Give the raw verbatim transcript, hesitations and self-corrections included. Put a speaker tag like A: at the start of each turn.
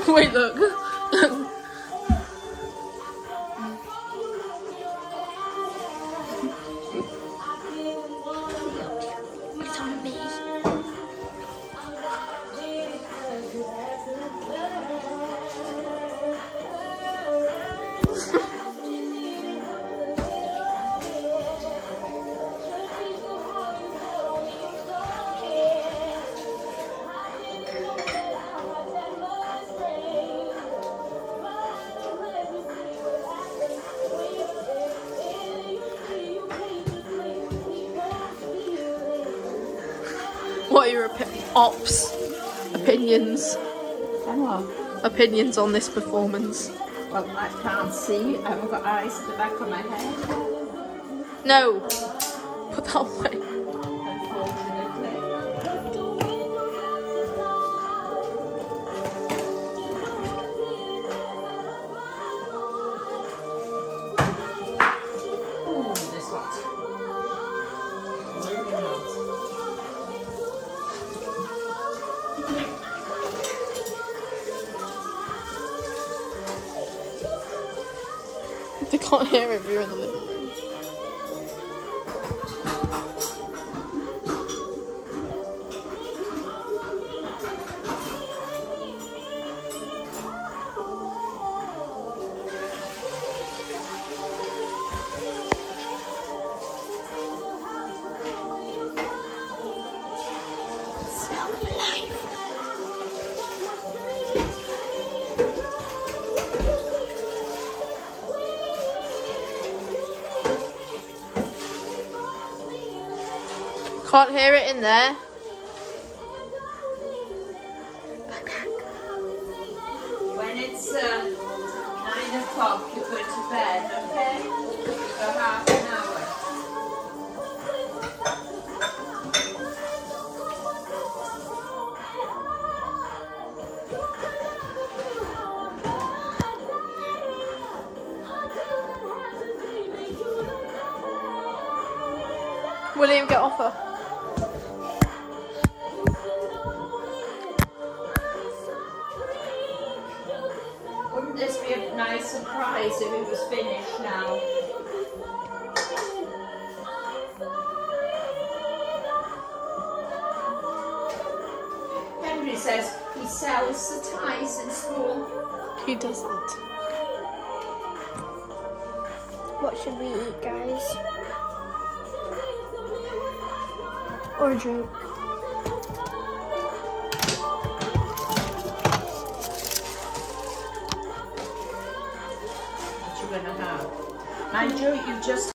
A: Wait, look.
B: It's on me.
A: What are your opi ops opinions?
C: Oh,
A: Opinions on this performance?
C: well, I can't see. I haven't got eyes at the back of my head.
A: No, put that away.
C: Ooh, this one.
A: They can't hear it if you're in the living room. Can't hear it in there.
C: When it's uh, nine o'clock, you go to bed, okay? For half an hour.
A: William, get off her.
C: Wouldn't this be a nice surprise if it was finished now? Henry says he sells the ties in school.
A: He doesn't.
B: What should we eat, guys? Or drink?
C: What you gonna have? Mind you, you just